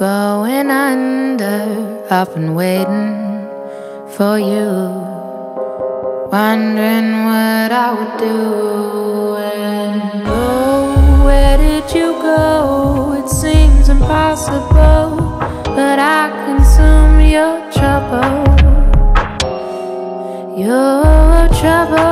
going under. I've been waiting for you, wondering what I would do. And oh, where did you go? It seems impossible, but I consume your trouble. Your trouble.